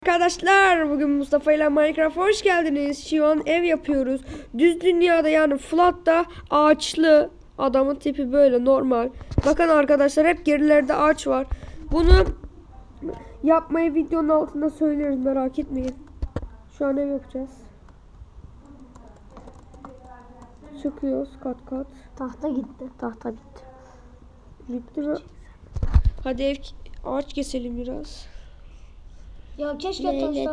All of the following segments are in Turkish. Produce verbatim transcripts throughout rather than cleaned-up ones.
Arkadaşlar bugün Mustafa ile Minecraft hoş geldiniz. Şu an ev yapıyoruz. Düz dünyada yani flatta ağaçlı. Adamın tipi böyle normal. Bakın arkadaşlar hep gerilerde ağaç var. Bunu yapmayı videonun altında söyleriz, merak etmeyin. Şu an ev yapacağız. Çıkıyoruz kat kat. Tahta gitti. Tahta bitti. Bitti mi? Hadi ev ağaç keselim biraz. Ya keşke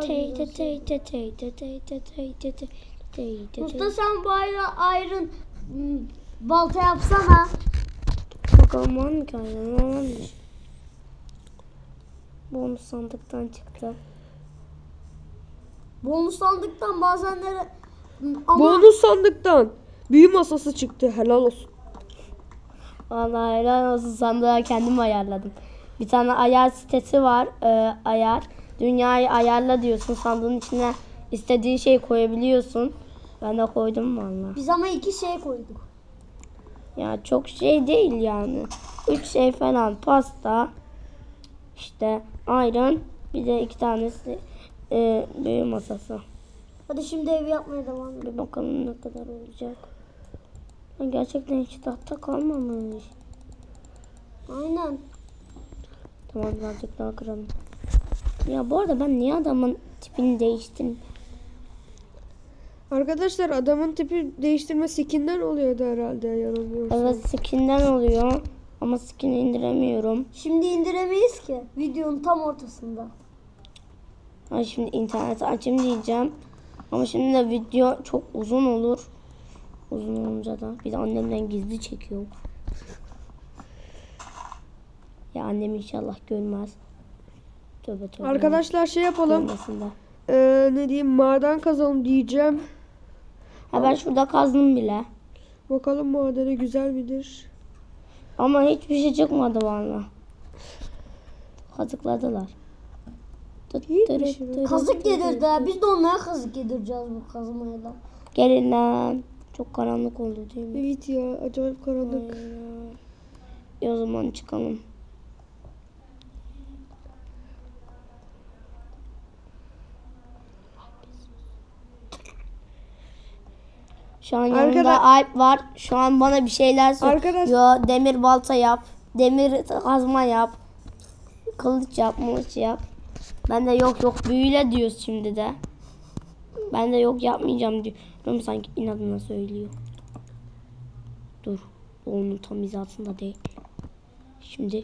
taşlar Usta sen bu ayrı ayrın balta yapsana. Bakalım var mı ki ayrın? Varmış. Bonus sandıktan çıktı. Bonus sandıktan bazenleri ama... Bonus sandıktan büyü masası çıktı. Helal olsun. Vallahi helal olsun, sandığı kendim ayarladım. Bir tane ayar sitesi var. E, ayar. Dünyayı ayarla diyorsun. Sandığın içine istediğin şeyi koyabiliyorsun. Ben de koydum vallahi. Biz ama iki şey koyduk. Ya çok şey değil yani. Üç şey falan. Pasta. İşte ayran. Bir de iki tanesi e, büyü masası. Hadi şimdi evi yapmaya devam edelim. Bir bakalım ne kadar olacak. Ha, gerçekten hiç tahta kalmamış. Aynen. Tamam, birazcık daha kıralım. Ya bu arada ben niye adamın tipini değiştirdim? Arkadaşlar adamın tipi değiştirme skin'den oluyordu herhalde, yanılmıyorsam. Evet, skin'den oluyor. Ama skin'i indiremiyorum. Şimdi indiremeyiz ki. Videonun tam ortasında. Ha, şimdi interneti açayım diyeceğim. Ama şimdi de video çok uzun olur. Uzun olunca da bir de annemden gizli çekiyor. Ya annem inşallah görmez. Tövbe tövbe. Arkadaşlar şey yapalım. Görmesin de. Ee, ne diyeyim, maden kazalım diyeceğim. Ha, ben şurada kazdım bile. Bakalım madeni güzel midir? Ama hiçbir şey çıkmadı bana. Kazıkladılar. Kazık yedirdiler. Biz de onlara kazık yedireceğiz bu kazmayla. Gelin lan. Çok karanlık oldu değil mi? Evet ya, acayip karanlık. E o zaman çıkalım. Şu an yanımda Arkadaş- Alp var. Şu an bana bir şeyler Arkadaş- söylüyor. Demir balta yap. Demir kazma yap. Kılıç yap, mılıç yap. Ben de yok yok büyüle diyoruz şimdi de. Ben de yok yapmayacağım diyorum, sanki inadına söylüyor. Dur. Bu onun tam hizasında değil. Şimdi.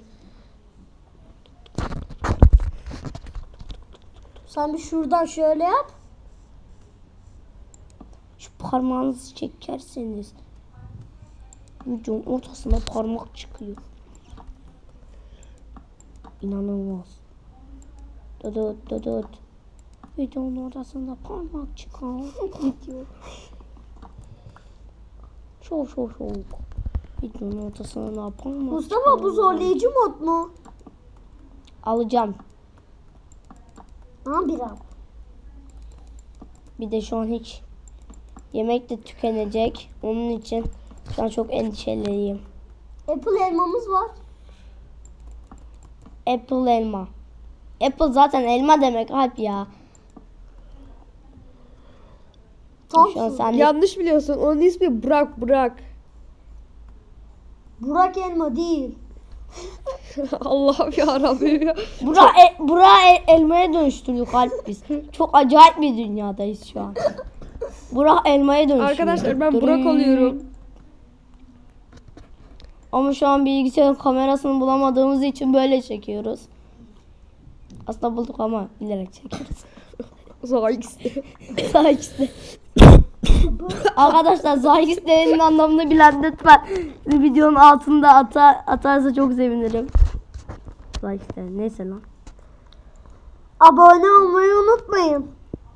Sen bir şuradan şöyle yap. Şu parmağınızı çekerseniz videonun ortasına parmak çıkıyor. İnanılmaz. Dodot dodot. Videonun ortasında parmak çıkan video. Şov şov şov. Videonun ortasına parmak Mustafa çıkan. bu zorlayıcı mod mu? Alacağım. Ha bir an. Bir de şu an hiç yemek de tükenecek. Onun için şu an çok endişeliyim. Apple elmamız var. Apple elma. Apple zaten elma demek Alp ya. Şu an Thompson. sen de Yanlış biliyorsun, onun ismi Burak Burak. Burak elma değil. Allah'ım yarabbim ya. Bura, e, bura e, elmaya dönüştürdük Alp biz. Çok acayip bir dünyadayız şu an. Bura elmaya dönüştürdük. Arkadaşlar ben Burak oluyorum. Ama şu an bilgisayarın kamerasını bulamadığımız için böyle çekiyoruz. Aslında bulduk ama bilerek çekiyoruz. Zayıfsın. Zayıfsın. Arkadaşlar Zayıfsın'ın anlamını bilen lütfen videonun altında atar, atarsa çok sevinirim. Zayıfsın neyse lan. Abone olmayı unutmayın.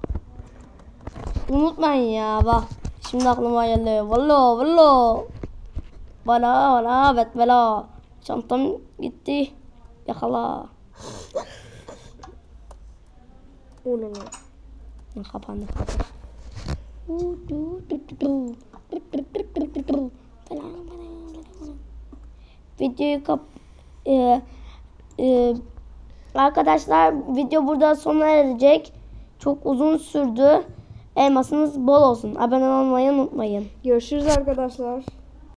Unutmayın ya bak. Şimdi aklıma geldi. Valla valla. Bana bana bet bela. Çantam gitti. Yakala. O ne lan? Kapandı. Videoyu kap e, e, Arkadaşlar video burada sona erecek. Çok uzun sürdü. Elmasınız bol olsun. Abone olmayı unutmayın. Görüşürüz arkadaşlar.